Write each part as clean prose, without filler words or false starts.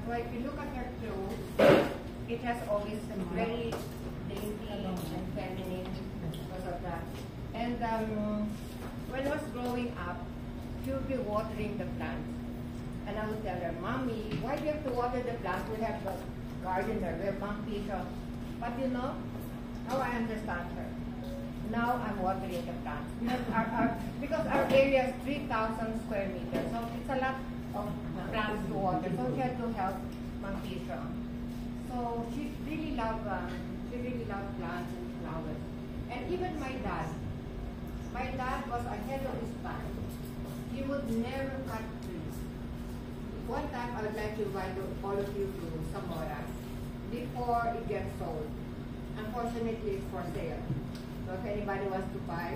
why if you look at her clothes, it has always very dainty and feminine because of that. And when I was growing up, she would be watering the plants. And I would tell her, Mommy, why do you have to water the plants? We have a garden there, we have monkey. But you know, how I understand her. Now I'm watering the plants. Because our area is 3,000 square meters, so it's a lot of plants to water. So she had to help Mantisha. So she really loved plants and flowers. And even my dad was ahead of his time. He would never cut trees. One time I would like to invite all of you to Zamora before it gets sold. Unfortunately, it's for sale. So if anybody wants to buy,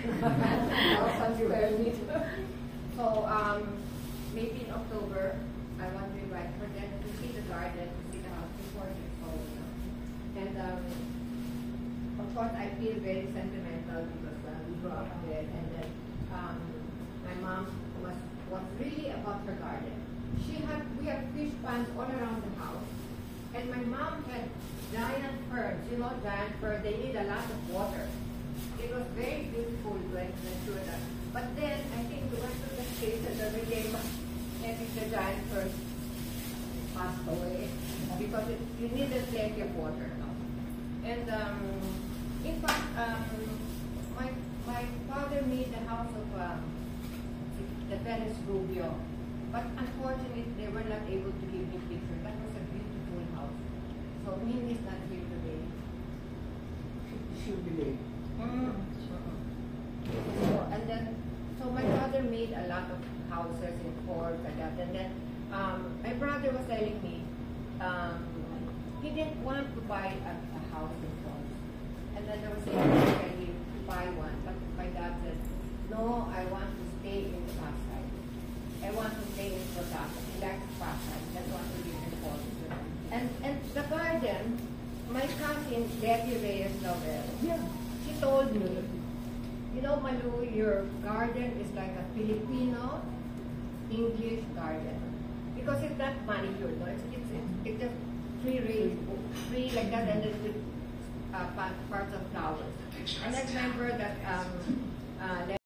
so maybe in October, I want to invite for them to see the garden, to see the house before it's sold. And of course, I feel very sentimental because we grew up there. And then my mom was really about her garden. We had fish ponds all around the house, and my mom had giant ferns. You know, giant ferns, they need a lot of water. It was very beautiful when we were that. But then I think we went to the States and the became, I think the giant ferns passed away because you needed plenty of water. And in fact, my father made the house of the Perez Rubio. But unfortunately, they were not able to give me picture. That was a beautiful house. So Mimi is not here today. She'll be late. So my father made a lot of houses in Fort and that. And then my brother was telling me he didn't want to buy a house in Fort. And then there was a ready to buy one. But my dad said, no, I want to stay in Pasay. I want to stay in Pasay. He likes Pasay. That's what we live in Fort. And the garden, my cousin, Betty Reyes Novel, she told me, you know, Malu, your garden is like a Filipino English garden. Because it's not manicured, no? It's just tree like that, and then with parts of flowers. And I remember that